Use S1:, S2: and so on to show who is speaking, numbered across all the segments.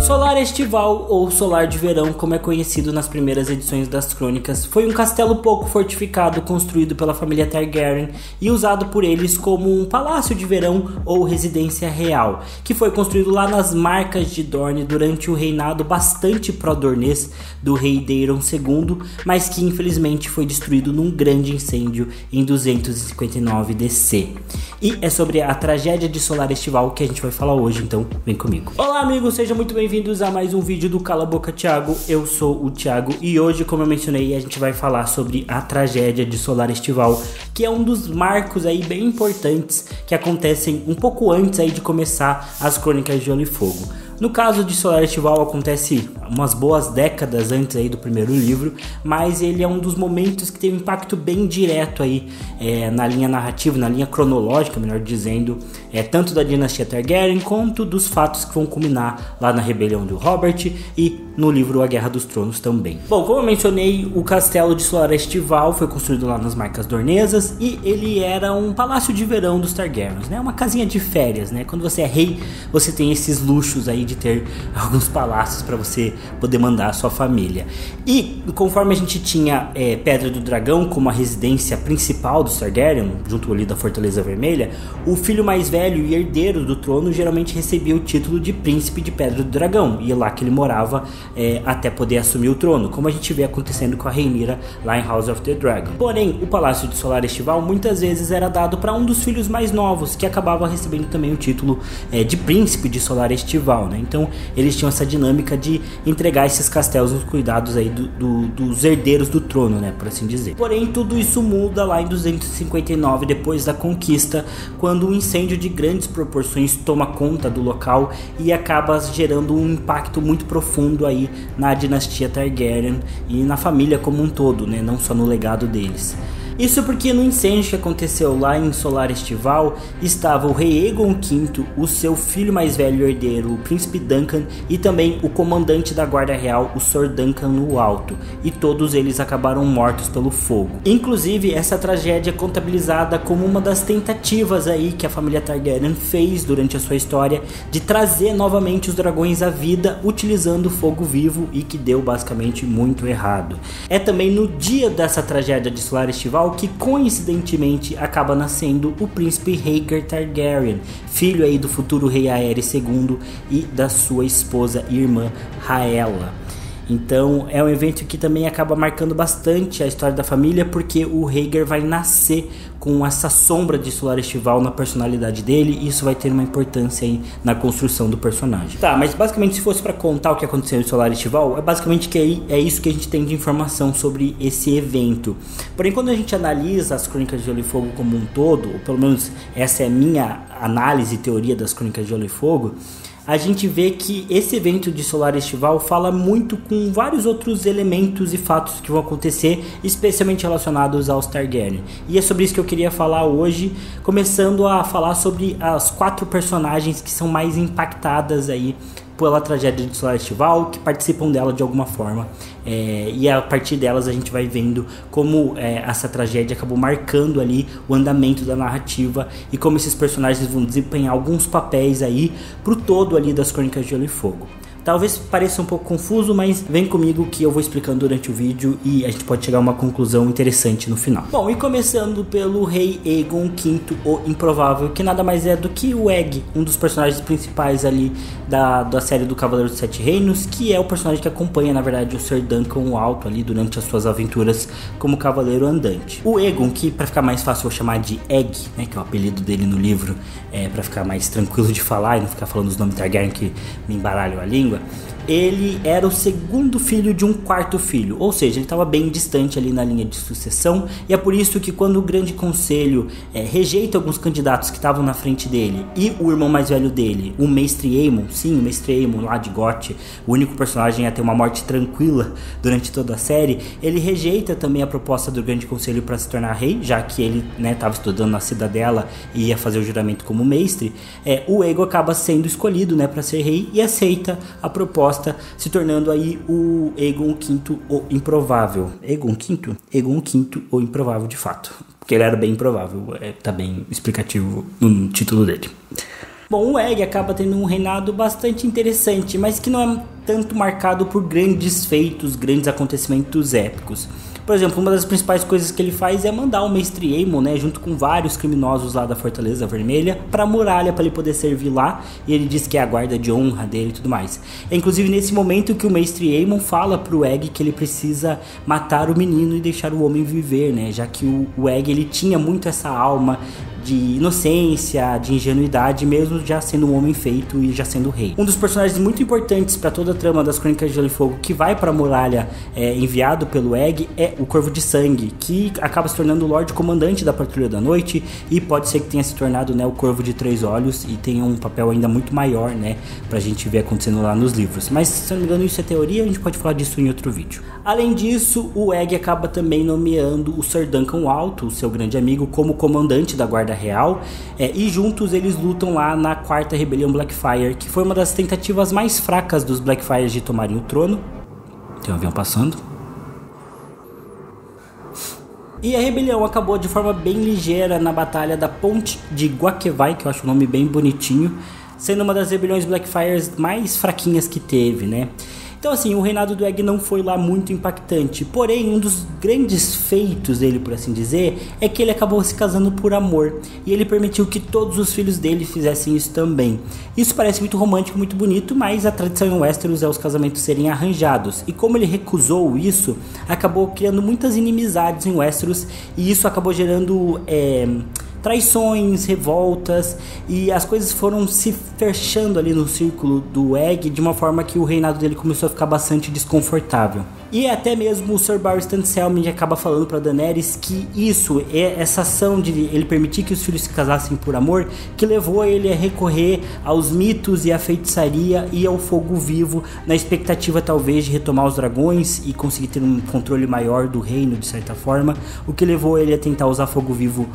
S1: Solar Estival, ou Solar de Verão, como é conhecido nas primeiras edições das crônicas, foi um castelo pouco fortificado construído pela família Targaryen e usado por eles como um palácio de verão ou residência real, que foi construído lá nas Marcas de Dorne durante o reinado bastante pró-dornês do rei Daeron II, mas que infelizmente foi destruído num grande incêndio em 259 DC. E é sobre a tragédia de Solar Estival que a gente vai falar hoje, então vem comigo. Olá amigos, sejam muito bem-vindos a mais um vídeo do Cala a Boca Thiago. Eu sou o Thiago e hoje, como eu mencionei, a gente vai falar sobre a tragédia de Solar Estival, que é um dos marcos aí bem importantes que acontecem um pouco antes aí de começar as Crônicas de Gelo e Fogo. No caso de Solar Estival acontece umas boas décadas antes aí do primeiro livro, mas ele é um dos momentos que tem um impacto bem direto aí na linha narrativa, na linha cronológica, melhor dizendo, tanto da dinastia Targaryen quanto dos fatos que vão culminar lá na rebelião do Robert e no livro A Guerra dos Tronos também. Bom, como eu mencionei, o castelo de Solar Estival foi construído lá nas Marcas Dornesas e ele era um palácio de verão dos Targaryens, né? Uma casinha de férias, né? Quando você é rei, você tem esses luxos aí de ter alguns palácios para você poder mandar a sua família. E conforme a gente tinha Pedra do Dragão como a residência principal dos Targaryen, junto ali da Fortaleza Vermelha, o filho mais velho e herdeiro do trono geralmente recebia o título de Príncipe de Pedra do Dragão, e é lá que ele morava até poder assumir o trono, como a gente vê acontecendo com a Rhaenyra lá em House of the Dragon. Porém, o Palácio de Solar Estival muitas vezes era dado para um dos filhos mais novos, que acabava recebendo também o título de Príncipe de Solar Estival, né? Então eles tinham essa dinâmica de entregar esses castelos nos cuidados aí dos herdeiros do trono, né, por assim dizer. Porém, tudo isso muda lá em 259 depois da conquista, quando um incêndio de grandes proporções toma conta do local e acaba gerando um impacto muito profundo aí na dinastia Targaryen e na família como um todo, né, não só no legado deles. Isso porque no incêndio que aconteceu lá em Solar Estival estava o rei Aegon V, o seu filho mais velho herdeiro, o príncipe Duncan, e também o comandante da guarda real, o Sr. Duncan o Alto, e todos eles acabaram mortos pelo fogo. Inclusive, essa tragédia é contabilizada como uma das tentativas aí que a família Targaryen fez durante a sua história de trazer novamente os dragões à vida utilizando fogo vivo, e que deu basicamente muito errado. É também no dia dessa tragédia de Solar Estival que coincidentemente acaba nascendo o príncipe Rhaegar Targaryen, filho aí do futuro rei Aerys II e da sua esposa e irmã Rhaella. Então é um evento que também acaba marcando bastante a história da família, porque o Rhaegar vai nascer com essa sombra de Solar Estival na personalidade dele, e isso vai ter uma importância aí na construção do personagem. Tá, mas basicamente se fosse para contar o que aconteceu em Solar Estival, é basicamente que é isso que a gente tem de informação sobre esse evento. Porém, quando a gente analisa as Crônicas de Gelo e Fogo como um todo, ou pelo menos essa é a minha análise e teoria das Crônicas de Gelo e Fogo, a gente vê que esse evento de Solar Estival fala muito com vários outros elementos e fatos que vão acontecer, especialmente relacionados aos Targaryen. E é sobre isso que eu queria falar hoje, começando a falar sobre as 4 personagens que são mais impactadas aí pela tragédia de Solar Estival, que participam dela de alguma forma, e a partir delas a gente vai vendo como essa tragédia acabou marcando ali o andamento da narrativa e como esses personagens vão desempenhar alguns papéis aí pro todo ali das Crônicas de Gelo e Fogo. Talvez pareça um pouco confuso, mas vem comigo que eu vou explicando durante o vídeo e a gente pode chegar a uma conclusão interessante no final. Bom, e começando pelo rei Aegon V, o Improvável, que nada mais é do que o Egg, um dos personagens principais ali da série do Cavaleiro dos Sete Reinos, que é o personagem que acompanha, na verdade, o Sr. Duncan o Alto ali durante as suas aventuras como Cavaleiro Andante. O Aegon, que para ficar mais fácil eu vou chamar de Egg, né, que é o apelido dele no livro, para ficar mais tranquilo de falar e não ficar falando os nomes Targaryen que me embaralham a língua. Ele era o segundo filho de um quarto filho, ou seja, ele estava bem distante ali na linha de sucessão, e é por isso que quando o Grande Conselho rejeita alguns candidatos que estavam na frente dele, e o irmão mais velho dele, o Mestre Aemon, sim, o Mestre Aemon lá de Goth, o único personagem a ter uma morte tranquila durante toda a série, ele rejeita também a proposta do Grande Conselho para se tornar rei, já que ele estava estudando na Cidadela e ia fazer o juramento como mestre. O Aegon acaba sendo escolhido para ser rei e aceita a proposta, se tornando aí o Aegon V, o Improvável. Aegon V? Aegon V, o Improvável de fato, porque ele era bem improvável, tá bem explicativo no título dele. Bom, o Egg acaba tendo um reinado bastante interessante, mas que não é tanto marcado por grandes feitos, grandes acontecimentos épicos. Por exemplo, uma das principais coisas que ele faz é mandar o mestre Aemon, né, junto com vários criminosos lá da Fortaleza Vermelha, para a muralha para ele poder servir lá, e ele diz que é a guarda de honra dele e tudo mais. É inclusive nesse momento que o mestre Aemon fala pro Egg que ele precisa matar o menino e deixar o homem viver, né, já que o Egg ele tinha muito essa alma de inocência, de ingenuidade, mesmo já sendo um homem feito e já sendo rei. Um dos personagens muito importantes para toda a trama das Crônicas de Gelo e Fogo que vai para a muralha enviado pelo Egg é o Corvo de Sangue, que acaba se tornando o Lorde Comandante da Patrulha da Noite e pode ser que tenha se tornado, né, o Corvo de Três Olhos e tenha um papel ainda muito maior, né, pra gente ver acontecendo lá nos livros. Mas se não me engano isso é teoria, a gente pode falar disso em outro vídeo. Além disso, o Egg acaba também nomeando o Sir Duncan Alto, o seu grande amigo, como comandante da Guarda Real, e juntos eles lutam lá na quarta rebelião Blackfyre, que foi uma das tentativas mais fracas dos Blackfyres de tomarem o trono. Tem um avião passando. E a rebelião acabou de forma bem ligeira na batalha da Ponte de Guaquevai, que eu acho o nome bem bonitinho, sendo uma das rebeliões Blackfyres mais fraquinhas que teve, né? Então assim, o reinado do Egg não foi lá muito impactante, porém um dos grandes feitos dele, por assim dizer, é que ele acabou se casando por amor, e ele permitiu que todos os filhos dele fizessem isso também. Isso parece muito romântico, muito bonito, mas a tradição em Westeros é os casamentos serem arranjados, e como ele recusou isso, acabou criando muitas inimizades em Westeros, e isso acabou gerando traições, revoltas, e as coisas foram se fechando ali no círculo do Egg de uma forma que o reinado dele começou a ficar bastante desconfortável. E até mesmo o Sir Barristan Selmy acaba falando para Daenerys que essa ação de ele permitir que os filhos se casassem por amor, que levou ele a recorrer aos mitos e à feitiçaria e ao fogo vivo, na expectativa talvez de retomar os dragões e conseguir ter um controle maior do reino de certa forma, o que levou ele a tentar usar fogo vivo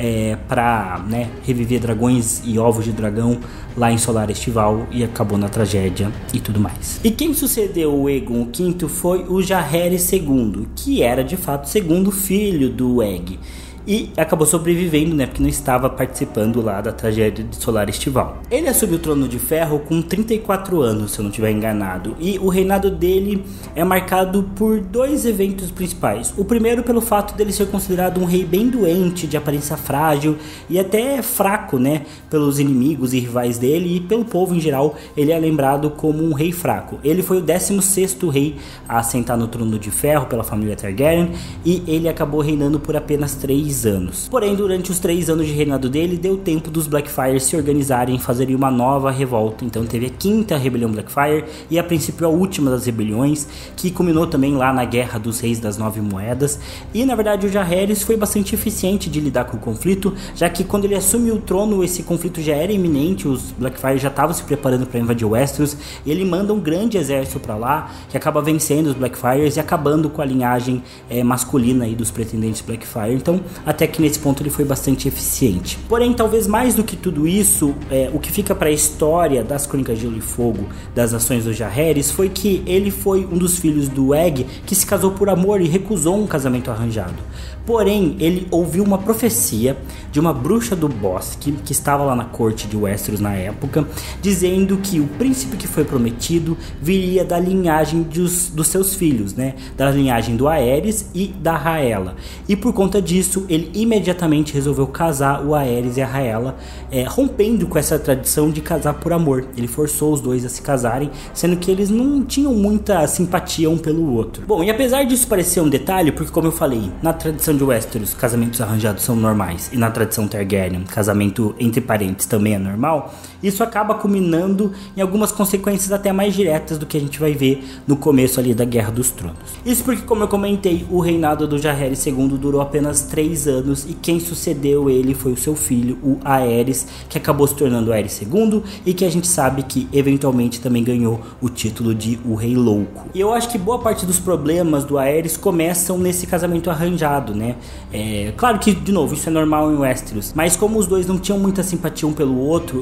S1: para, né, reviver dragões e ovos de dragão lá em Solar Estival, e acabou na tragédia e tudo mais. E quem sucedeu o Aegon V foi o Jaehaerys II, que era de fato o segundo filho do Egg. E acabou sobrevivendo, né, porque não estava participando lá da tragédia de Solar Estival. Ele assumiu o Trono de Ferro com 34 anos, se eu não estiver enganado. E o reinado dele é marcado por dois eventos principais. O primeiro pelo fato dele ser considerado um rei bem doente, de aparência frágil e até fraco, né, pelos inimigos e rivais dele, e pelo povo em geral. Ele é lembrado como um rei fraco. Ele foi o 16º rei a assentar no Trono de Ferro pela família Targaryen, e ele acabou reinando por apenas 3 anos. Porém, durante os 3 anos de reinado dele, deu tempo dos Blackfyres se organizarem e fazerem uma nova revolta. Então teve a 5ª rebelião Blackfyre e a princípio a última das rebeliões, que culminou também lá na Guerra dos Reis das 9 Moedas. E na verdade o Jaehaerys foi bastante eficiente de lidar com o conflito, já que quando ele assumiu o trono, esse conflito já era iminente, os Blackfyres já estavam se preparando para invadir Westeros, e ele manda um grande exército para lá, que acaba vencendo os Blackfyres e acabando com a linhagem masculina aí dos pretendentes Blackfyre. Então até que nesse ponto ele foi bastante eficiente. Porém, talvez mais do que tudo isso, o que fica para a história das Crônicas de Gelo e Fogo, das ações do Jaehaerys, foi que ele foi um dos filhos do Egg que se casou por amor e recusou um casamento arranjado. Porém, ele ouviu uma profecia de uma bruxa do bosque que estava lá na corte de Westeros na época, dizendo que o príncipe que foi prometido viria da linhagem dos seus filhos, né? Da linhagem do Aerys e da Rhaella. E por conta disso, ele imediatamente resolveu casar o Aerys e a Rhaella, rompendo com essa tradição de casar por amor. Ele forçou os dois a se casarem, sendo que eles não tinham muita simpatia um pelo outro. Bom, e apesar disso parecer um detalhe, porque como eu falei, na tradição de Westeros, casamentos arranjados são normais, e na tradição Targaryen, casamento entre parentes também é normal, isso acaba culminando em algumas consequências até mais diretas do que a gente vai ver no começo ali da Guerra dos Tronos. Isso porque, como eu comentei, o reinado do Jaehaerys II durou apenas 3 anos, e quem sucedeu ele foi o seu filho, o Aerys, que acabou se tornando o Aerys II, e que a gente sabe que eventualmente também ganhou o título de o Rei Louco. E eu acho que boa parte dos problemas do Aerys começam nesse casamento arranjado, né? Claro que, de novo, isso é normal em Westeros, mas como os dois não tinham muita simpatia um pelo outro, e como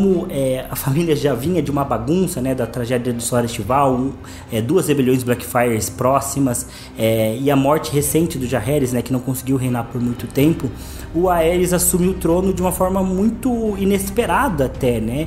S1: como a família já vinha de uma bagunça, né, da tragédia do Solar Estival, 2 rebeliões Blackfires próximas, e a morte recente do Jaehaerys, né, que não conseguiu reinar por muito tempo, o Aerys assume o trono de uma forma muito inesperada até, né?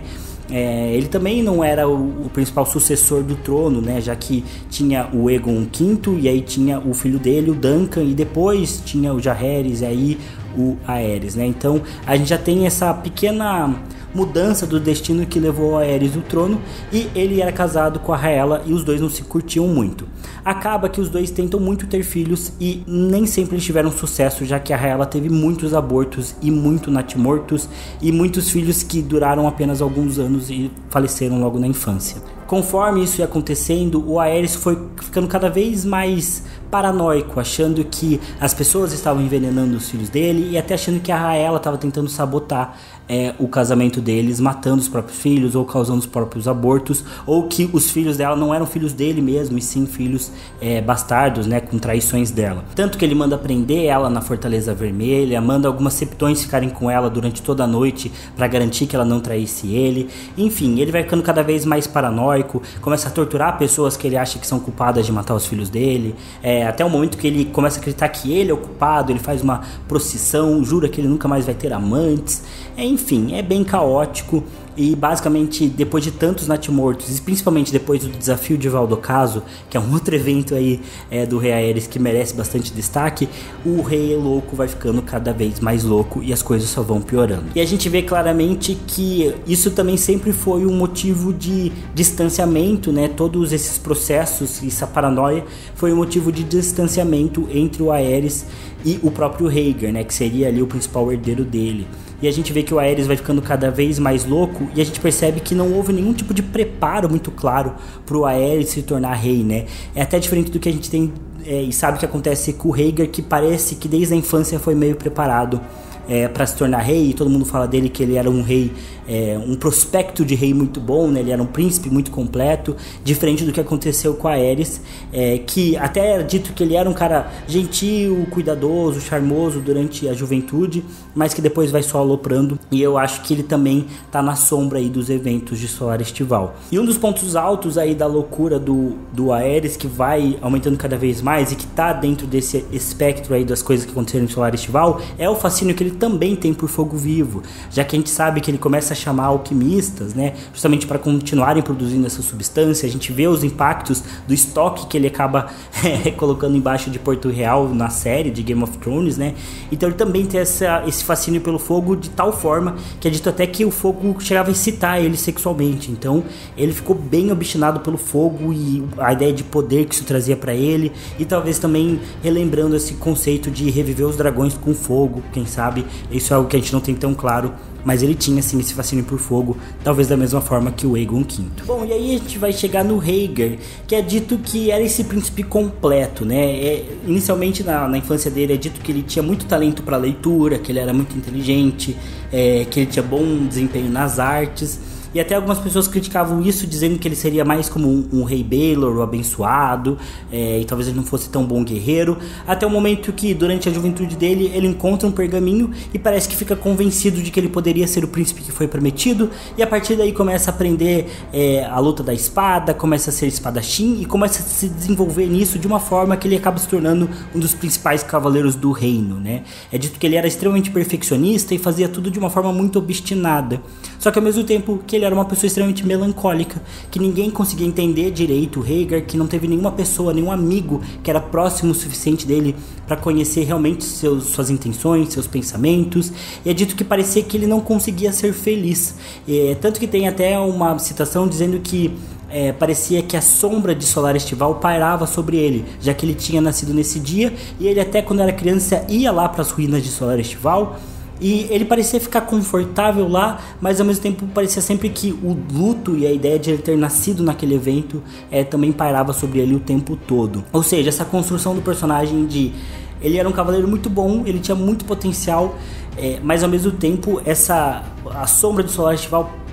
S1: Ele também não era o principal sucessor do trono, né? Já que tinha o Aegon V e aí tinha o filho dele, o Duncan, e depois tinha o Jaehaerys e aí o Aerys, né? Então a gente já tem essa pequena mudança do destino que levou o Aerys ao trono, e ele era casado com a Rhaella e os dois não se curtiam muito. Acaba que os dois tentam muito ter filhos e nem sempre eles tiveram sucesso, já que a Rhaella teve muitos abortos e muito natimortos e muitos filhos que duraram apenas alguns anos e faleceram logo na infância. Conforme isso ia acontecendo, o Aerys foi ficando cada vez mais paranoico, achando que as pessoas estavam envenenando os filhos dele e até achando que a Rhaella estava tentando sabotar o casamento deles, matando os próprios filhos ou causando os próprios abortos, ou que os filhos dela não eram filhos dele mesmo, e sim filhos bastardos, né, com traições dela. Tanto que ele manda prender ela na Fortaleza Vermelha, manda algumas septões ficarem com ela durante toda a noite para garantir que ela não traísse ele. Enfim, ele vai ficando cada vez mais paranoico, começa a torturar pessoas que ele acha que são culpadas de matar os filhos dele, até o momento que ele começa a acreditar que ele é o culpado. Ele faz uma procissão, jura que ele nunca mais vai ter amantes. Enfim, é bem caótico. E basicamente, depois de tantos natimortos, e principalmente depois do desafio de Valdocaso, que é um outro evento aí do Rei Aerys que merece bastante destaque, o Rei Louco vai ficando cada vez mais louco e as coisas só vão piorando. E a gente vê claramente que isso também sempre foi um motivo de distanciamento, né? Todos esses processos, essa paranoia, foi um motivo de distanciamento entre o Aerys e o próprio Rhaegar, né? Que seria ali o principal herdeiro dele. E a gente vê que o Aerys vai ficando cada vez mais louco, e a gente percebe que não houve nenhum tipo de preparo muito claro para o Aerys se tornar rei, né? É até diferente do que a gente tem e sabe que acontece com o Rhaegar, que parece que desde a infância foi meio preparado para se tornar rei, e todo mundo fala dele que ele era um rei, um prospecto de rei muito bom, né? Ele era um príncipe muito completo, diferente do que aconteceu com a Aerys, que até era dito que ele era um cara gentil, cuidadoso, charmoso durante a juventude, mas que depois vai só aloprando, e eu acho que ele também tá na sombra aí dos eventos de Solar Estival. E um dos pontos altos aí da loucura do Aerys, que vai aumentando cada vez mais e que tá dentro desse espectro aí das coisas que aconteceram em Solar Estival, é o fascínio que ele também tem por fogo vivo, já que a gente sabe que ele começa a chamar alquimistas, né, justamente para continuarem produzindo essa substância. A gente vê os impactos do estoque que ele acaba colocando embaixo de Porto Real na série de Game of Thrones, né? Então ele também tem esse fascínio pelo fogo de tal forma que é dito até que o fogo chegava a excitar ele sexualmente. Então ele ficou bem obstinado pelo fogo e a ideia de poder que isso trazia para ele, e talvez também relembrando esse conceito de reviver os dragões com fogo, quem sabe. Isso é algo que a gente não tem tão claro, mas ele tinha sim esse fascínio por fogo, talvez da mesma forma que o Aegon V. Bom, e aí a gente vai chegar no Rhaegar, que é dito que era esse príncipe completo, né? Inicialmente na infância dele é dito que ele tinha muito talento para leitura, que ele era muito inteligente, que ele tinha bom desempenho nas artes. E até algumas pessoas criticavam isso, dizendo que ele seria mais como um rei Baelor, o abençoado, e talvez ele não fosse tão bom guerreiro. Até o momento que, durante a juventude dele, ele encontra um pergaminho e parece que fica convencido de que ele poderia ser o príncipe que foi prometido. E a partir daí começa a aprender a luta da espada, começa a ser espadachim e começa a se desenvolver nisso de uma forma que ele acaba se tornando um dos principais cavaleiros do reino, né? É dito que ele era extremamente perfeccionista e fazia tudo de uma forma muito obstinada. Só que ao mesmo tempo que ele era uma pessoa extremamente melancólica, que ninguém conseguia entender direito o Rhaegar, que não teve nenhuma pessoa, nenhum amigo que era próximo o suficiente dele para conhecer realmente suas intenções, seus pensamentos. E é dito que parecia que ele não conseguia ser feliz. Tanto que tem até uma citação dizendo que parecia que a sombra de Solar Estival pairava sobre ele, já que ele tinha nascido nesse dia, e ele até quando era criança ia lá para as ruínas de Solar Estival. E ele parecia ficar confortável lá, mas ao mesmo tempo parecia sempre que o luto e a ideia de ele ter nascido naquele evento também pairava sobre ele o tempo todo. Ou seja, essa construção do personagem de... ele era um cavaleiro muito bom, ele tinha muito potencial, mas ao mesmo tempo a sombra do Solar Estival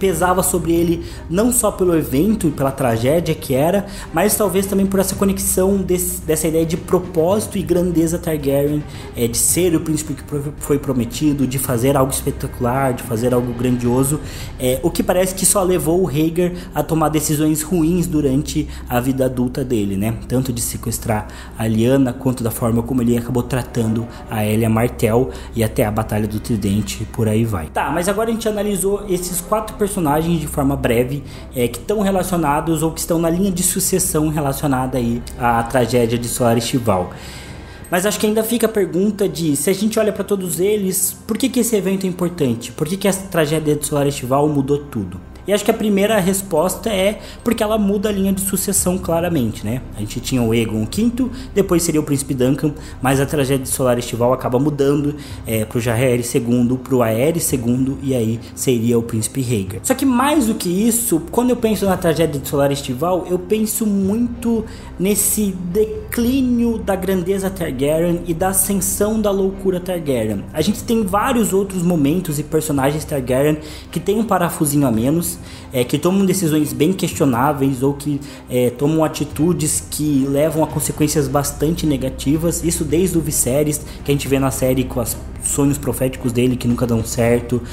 S1: pesava sobre ele não só pelo evento e pela tragédia que era, mas talvez também por essa conexão dessa ideia de propósito e grandeza Targaryen, de ser o príncipe que foi prometido, de fazer algo espetacular, de fazer algo grandioso, o que parece que só levou o Rhaegar a tomar decisões ruins durante a vida adulta dele, né? Tanto de sequestrar a Lyanna, quanto da forma como ele acabou tratando a Elia Martell e até a Batalha do Tridente, por aí vai. Tá, mas agora a gente analisou esses 4 personagens de forma breve, que estão relacionados ou que estão na linha de sucessão relacionada aí à tragédia de Solar Estival. Mas acho que ainda fica a pergunta de, se a gente olha para todos eles, por que esse evento é importante? Por que essa tragédia de Solar Estival mudou tudo? E acho que a primeira resposta é porque ela muda a linha de sucessão claramente, né? A gente tinha o Aegon V, depois seria o Príncipe Duncan, mas a tragédia de Solar Estival acaba mudando pro Jaehaerys II, pro Aerys II, e aí seria o Príncipe Rhaegar. Só que mais do que isso, quando eu penso na tragédia de Solar Estival, eu penso muito nesse declínio da grandeza Targaryen e da ascensão da loucura Targaryen. A gente tem vários outros momentos e personagens Targaryen que tem um parafusinho a menos, que tomam decisões bem questionáveis ou que tomam atitudes que levam a consequências bastante negativas. Isso desde o Viserys, que a gente vê na série com os sonhos proféticos dele que nunca dão certo.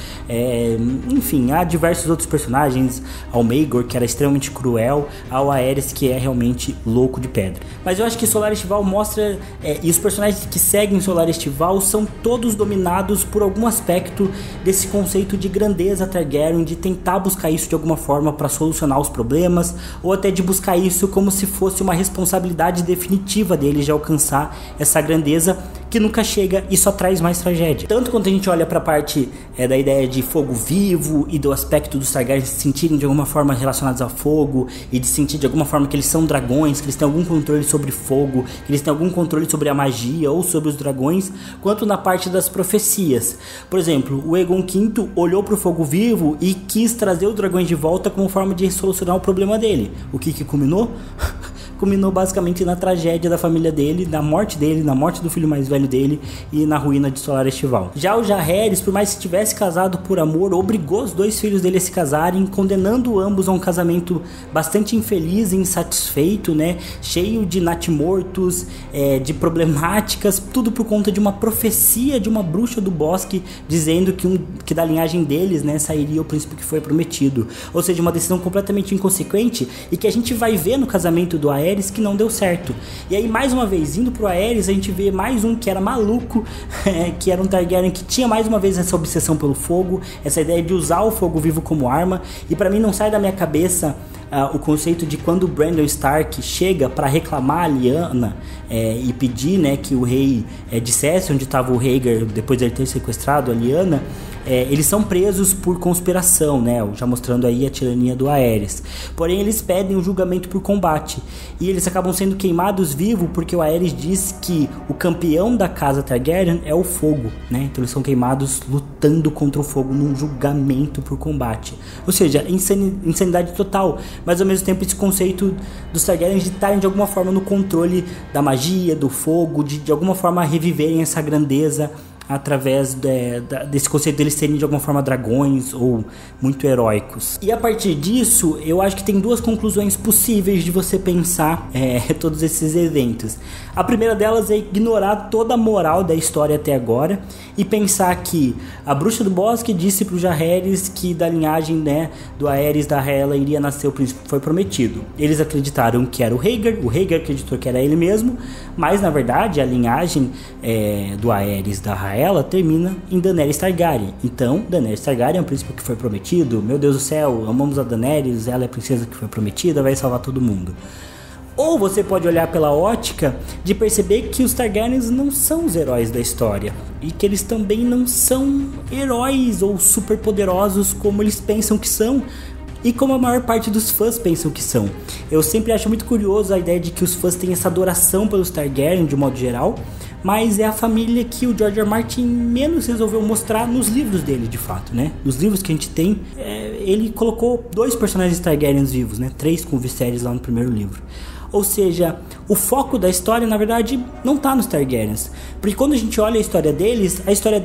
S1: Enfim, há diversos outros personagens, ao Maegor, que era extremamente cruel, ao Aerys, que é realmente louco de pedra. Mas eu acho que Solar Estival mostra, e os personagens que seguem Solar Estival são todos dominados por algum aspecto desse conceito de grandeza Targaryen, de tentar buscar isso de alguma forma para solucionar os problemas, ou até de buscar isso como se fosse uma responsabilidade definitiva deles de alcançar essa grandeza, que nunca chega e só traz mais tragédia. Tanto quando a gente olha para a parte da ideia de fogo vivo e do aspecto dos Targaryens se sentirem de alguma forma relacionados ao fogo e de sentir de alguma forma que eles são dragões, que eles têm algum controle sobre fogo, que eles têm algum controle sobre a magia ou sobre os dragões, quanto na parte das profecias. Por exemplo, o Aegon V olhou para o fogo vivo e quis trazer os dragões de volta como forma de solucionar o problema dele. O que culminou? Culminou basicamente na tragédia da família dele, na morte do filho mais velho dele e na ruína de Solar Estival. Já o Jaehaerys, por mais que tivesse casado por amor, obrigou os 2 filhos dele a se casarem, condenando ambos a um casamento bastante infeliz e insatisfeito, né? Cheio de natimortos, de problemáticas, tudo por conta de uma profecia de uma bruxa do bosque, dizendo que da linhagem deles, né, sairia o príncipe que foi prometido. Ou seja, uma decisão completamente inconsequente e que a gente vai ver no casamento do Aerys que não deu certo. E aí, mais uma vez, indo pro Aerys, a gente vê mais um que era maluco, que era um Targaryen que tinha mais uma vez essa obsessão pelo fogo, essa ideia de usar o fogo vivo como arma. E pra mim não sai da minha cabeça o conceito de quando o Brandon Stark chega para reclamar a Lyanna e pedir, né, que o rei dissesse onde estava o Rhaegar depois de ele ter sequestrado a Lyanna. Eles são presos por conspiração, né? Já mostrando aí a tirania do Aerys. Porém, eles pedem um julgamento por combate. E eles acabam sendo queimados vivos porque o Aerys diz que o campeão da casa Targaryen é o fogo, né? Então eles são queimados lutando contra o fogo num julgamento por combate. Ou seja, insanidade total. Mas ao mesmo tempo esse conceito dos Targaryens de estarem de alguma forma no controle da magia, do fogo, de alguma forma reviverem essa grandeza através desse conceito deles serem de alguma forma dragões ou muito heróicos. E a partir disso, eu acho que tem 2 conclusões possíveis de você pensar todos esses eventos. A primeira delas é ignorar toda a moral da história até agora e pensar que a bruxa do bosque disse pro Jaehaerys que da linhagem, né, do Aerys da Rhaella iria nascer o príncipe que foi prometido. Eles acreditaram que era o Rhaegar acreditou que era ele mesmo, mas na verdade a linhagem do Aerys da Rhaella termina em Daenerys Targaryen. Então, Daenerys Targaryen é o príncipe que foi prometido. Meu Deus do céu, amamos a Daenerys, ela é a princesa que foi prometida, vai salvar todo mundo. Ou você pode olhar pela ótica de perceber que os Targaryens não são os heróis da história e que eles também não são heróis ou superpoderosos como eles pensam que são e como a maior parte dos fãs pensam que são. Eu sempre acho muito curioso a ideia de que os fãs têm essa adoração pelos Targaryen de modo geral, mas é a família que o George R. R. Martin menos resolveu mostrar nos livros dele, de fato, né? Nos livros que a gente tem, ele colocou 2 personagens Targaryens vivos, né? 3 com o Viserys lá no primeiro livro. Ou seja, o foco da história, na verdade, não tá nos Targaryens. Porque quando a gente olha a história deles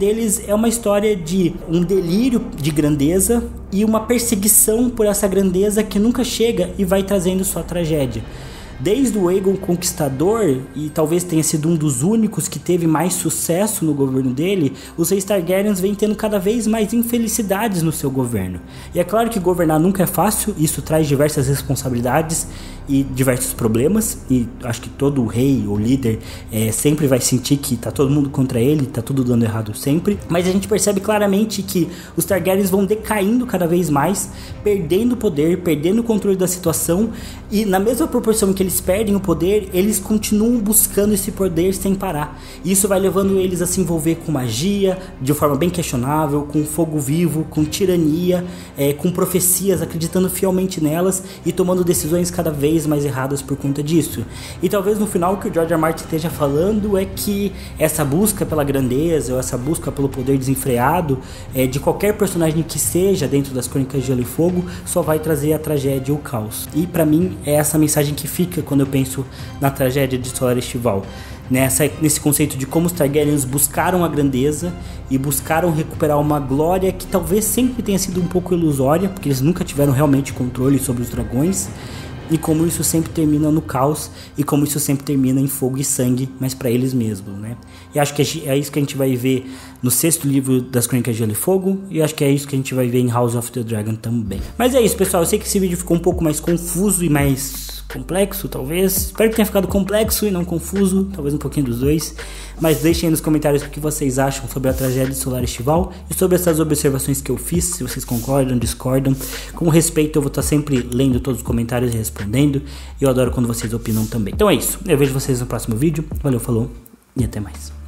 S1: é uma história de um delírio de grandeza e uma perseguição por essa grandeza que nunca chega e vai trazendo sua tragédia. Desde o Aegon Conquistador, e talvez tenha sido um dos únicos que teve mais sucesso no governo dele, os reis Targaryens vêm tendo cada vez mais infelicidades no seu governo. E é claro que governar nunca é fácil, isso traz diversas responsabilidades e diversos problemas, e acho que todo rei ou líder sempre vai sentir que tá todo mundo contra ele, tá tudo dando errado sempre, mas a gente percebe claramente que os Targaryens vão decaindo cada vez mais, perdendo poder, perdendo o controle da situação, e na mesma proporção que eles perdem o poder, eles continuam buscando esse poder sem parar. Isso vai levando eles a se envolver com magia, de forma bem questionável, com fogo vivo, com tirania, com profecias, acreditando fielmente nelas e tomando decisões cada vez mais erradas por conta disso. E talvez no final o que o George R. Martin esteja falando é que essa busca pela grandeza, ou essa busca pelo poder desenfreado, de qualquer personagem que seja dentro das Crônicas de Gelo e Fogo, só vai trazer a tragédia e o caos. E pra mim é essa mensagem que fica quando eu penso na tragédia de Solar Estival. Nesse conceito de como os Targaryens buscaram a grandeza e buscaram recuperar uma glória que talvez sempre tenha sido um pouco ilusória, porque eles nunca tiveram realmente controle sobre os dragões, e como isso sempre termina no caos, e como isso sempre termina em fogo e sangue, mas para eles mesmos, né? E acho que é isso que a gente vai ver no 6º livro das Crônicas de Gelo e Fogo, e acho que é isso que a gente vai ver em House of the Dragon também. Mas é isso, pessoal, eu sei que esse vídeo ficou um pouco mais confuso e mais complexo, talvez. Espero que tenha ficado complexo e não confuso, talvez um pouquinho dos dois. Mas deixem aí nos comentários o que vocês acham sobre a tragédia de Solar Estival e sobre essas observações que eu fiz, se vocês concordam, discordam. Com respeito, eu vou estar sempre lendo todos os comentários e respondendo. E eu adoro quando vocês opinam também. Então é isso, eu vejo vocês no próximo vídeo. Valeu, falou e até mais.